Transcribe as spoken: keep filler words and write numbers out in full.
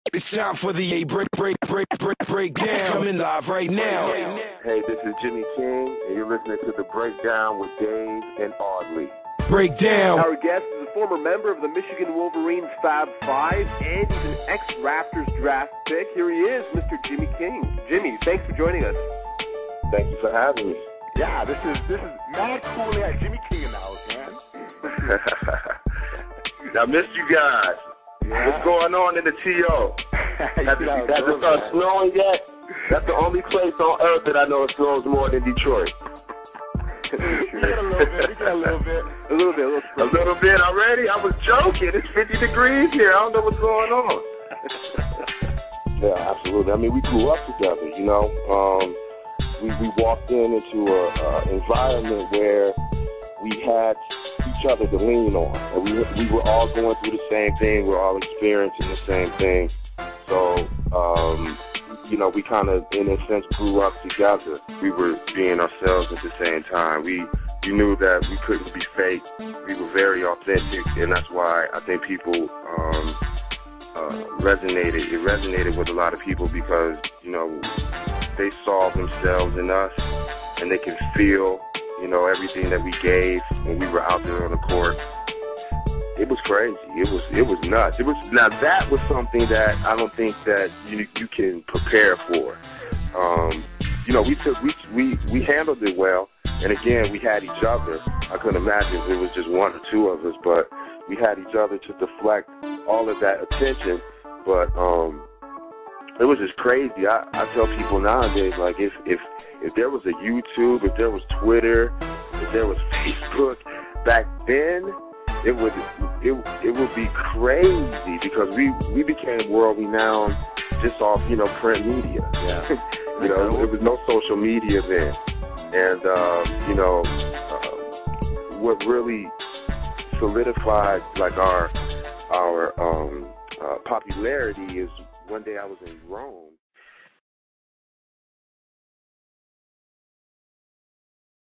It's time for the A break, break, break, break, breakdown. Coming live right now. Hey, this is Jimmy King, and you're listening to The Breakdown with Dave and Audley. Breakdown. Our guest is a former member of the Michigan Wolverines Fab Five, and he's an ex-Raptors draft pick. Here he is, Mister Jimmy King. Jimmy, thanks for joining us. Thank you for having me. Yeah, this is this is mad cool to have Jimmy King in the house, man. I missed you guys. Yeah. What's going on in the T O? Has it started snowing yet? That's the only place on earth that I know it snows more than Detroit. We get a little bit. We get a little bit. A little bit. A little, a little bit already? I was joking. It's fifty degrees here. I don't know what's going on. Yeah, absolutely. I mean, we grew up together, you know. Um, we, we walked in into an environment where we had each other to lean on. And we, we were all going through the same thing. We were all experiencing the same thing. So, um, you know, we kind of, in a sense, grew up together. We were being ourselves at the same time. We, we knew that we couldn't be fake. We were very authentic, and that's why I think people um, uh, resonated. It resonated with a lot of people because, you know, they saw themselves in us, and they can feel, you know, everything that we gave when we were out there on the court. It was crazy. It was it was nuts. It was now that was something that I don't think that you you can prepare for. Um, you know, we took we we we handled it well, and again we had each other. I couldn't imagine if it was just one or two of us, but we had each other to deflect all of that attention. But um, it was just crazy. I, I tell people nowadays, like if if if there was a YouTube, if there was Twitter, if there was Facebook back then, it would it it would be crazy because we we became world renowned just off, you know, print media. Yeah. You know, there was no social media then, and uh, you know, uh, what really solidified like our our um, uh, popularity is one day I was in Rome.